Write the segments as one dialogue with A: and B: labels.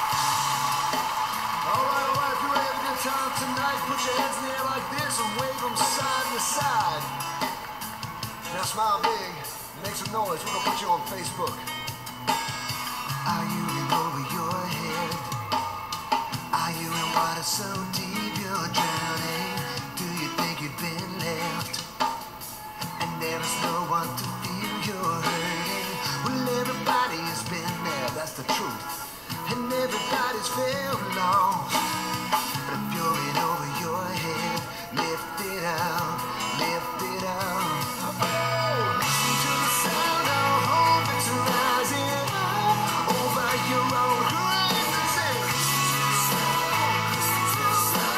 A: Alright, if you ready to have a good time tonight, put your hands in the air like this and wave them side to side. Now smile big, make some noise, we're gonna put you on Facebook. Are you in over your head? Are you in water so deep you're drowning? Do you think you've been left? And there is no one to feel you're hurting. Well, everybody's been there, that's the truth. And everybody's felt lost. But if you're in over your head, lift it up, lift it up. Oh, listen to the sound of hope, it's rising over your own horizon. Say, listen to the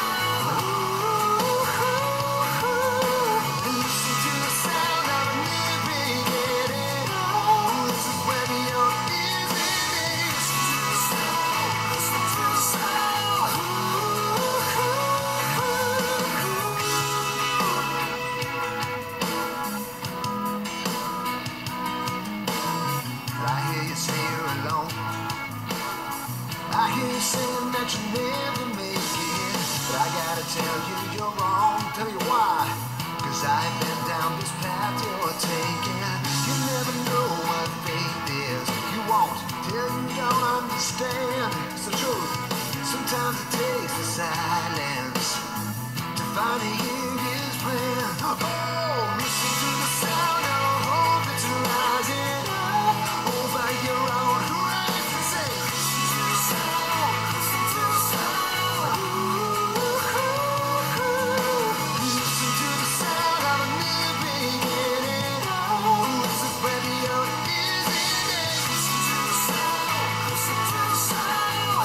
A: sound of a new beginning. This is where the old is beginning. Listen to the sound. I hear you say you're alone. I hear you saying that you never make it. But I gotta tell you you're wrong. Tell you why. Cause I've been down this path you're taking. You never know what faith is. You won't till you don't understand. It's the truth. Sometimes it takes the silence to finally hear his plan. Oh, listen to the sound of hope that's rising over your own horizon. Say, listen to the sound, listen to the sound. Listen to the sound of a new beginning. This is where the old is ending. Listen to the sound, listen to the sound.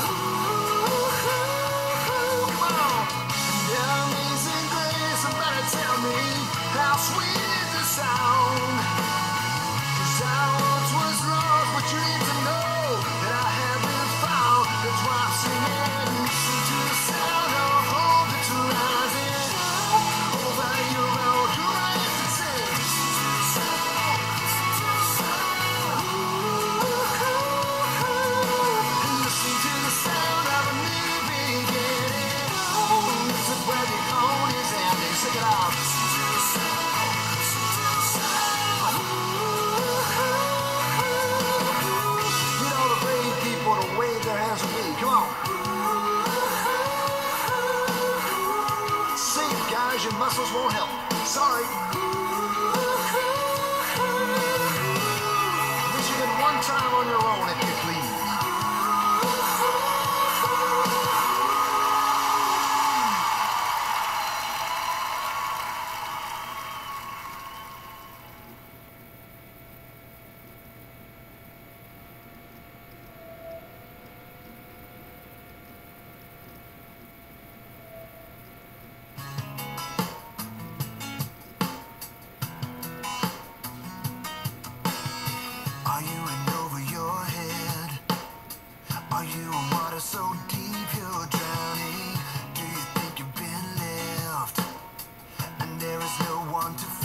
A: Come on. Yeah, amazing grace, somebody tell me how sweet is the sound. Cause I once was lost, but you need to know that I have been found. That's why I'm singing. Listen to the sound of hope that's rising over your own horizon. Say, listen to the sound, listen to the sound. Listen to the sound of a new beginning. This is where the old is ending. Sing it out. Listen to the sound, listen to the sound. Get all the brave people to wave their hands with me. Come on. Sing, guys, your muscles won't help. Sorry. Michigan, one time on your own, if you please. Are you in over your head? Are you in water so deep you're drowning? Do you think you've been left? And there is no one to